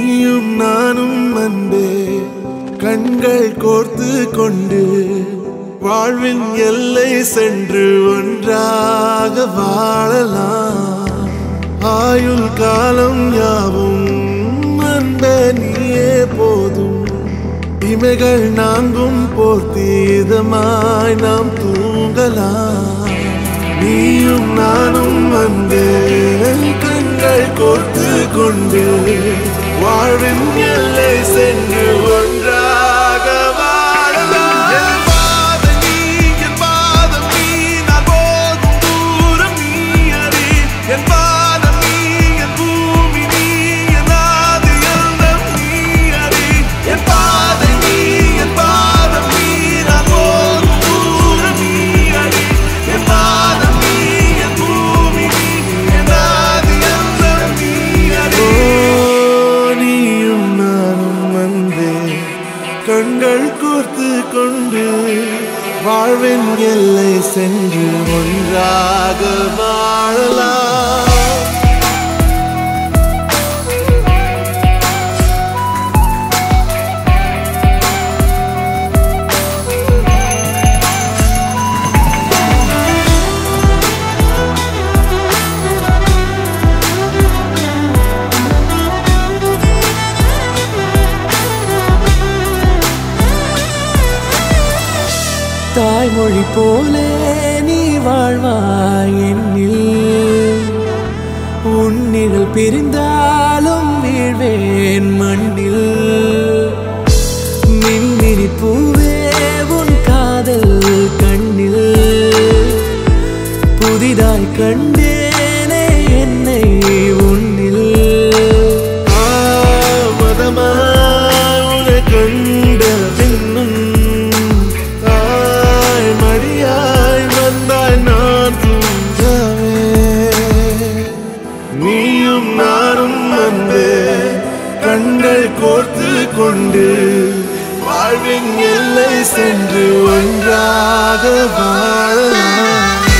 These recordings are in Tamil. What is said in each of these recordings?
நீயும் நானும் அன்பே கண்கள் கோர்த்து கொண்டு வாழ்வின் எல்லை சென்று ஒன்றாக வாழலாம். ஆயுள் காலம் யாவும் அன்பே நீயே போதும். இமைகள் நான்கும் போர்த்தி இதமாய் நாம் தூங்கலாம். நீயும் நானும் அன்பே கண்கள் கோர்த்து கொண்டு வாழ்வின் எல்லை சென்று ஒன்றாக வாழலாம். என் பாதம் நீ, என் பாதம் நீ, நான் போகும் தூரம் நீ அறி. என் பாதம் நீ, என் பூமி நீ, என் ஆதி எல்லாம் நீ அறி. என் பாதம் நீ, என் பாதம் நீ, நான் போகும் தூரம் நீ அறி. என் பாதம் நீ, என் பூமி நீ, என் ஆதி எல்லாம் நீ அறி. நீயும் நானும் வந்தே கண்கள் கோர்த்து கொண்டு வாழ்வின் எல்லை சென்று ஒன்றாக வாழலாம். தாய்மொழி போலே நீ வாழ்வாய் என்னில். உன்னிகள் பிரிந்தாலும் வீழ்வேன் மண்ணில். மின்மினி பூவே உன் காதல் கண்ணில் புதிதாய் கண்டேனே என்னை உன்னில். மதமாய் உன்னை கண்ட பின்னும் மடியாய் வந்தாய் நான் தூங்கவே. நீயும் நானும் அன்பே கண்கள் கோர்த்து கொண்டு வாழ்வின் எல்லை சென்று ஒன்றாக வாழலாம்.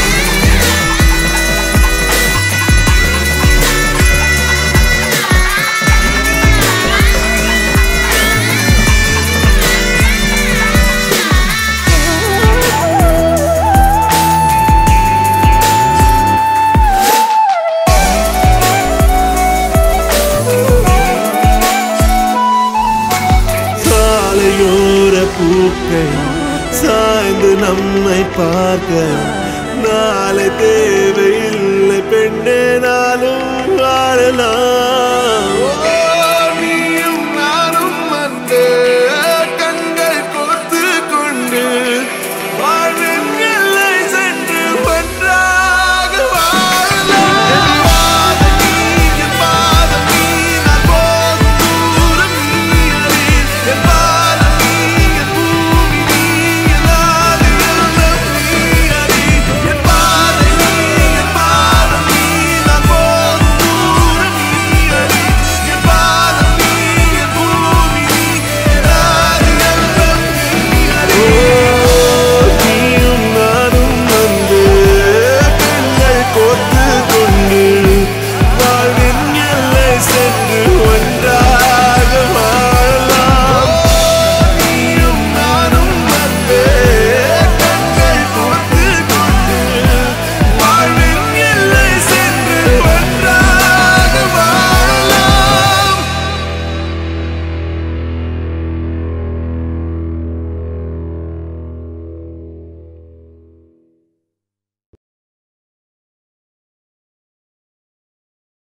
சாலையோர பூக்கள் சாய்ந்து நம்மை பார்க்க நாளை தேவையில்லை பெண்ணே நாளும் வாழலாம்.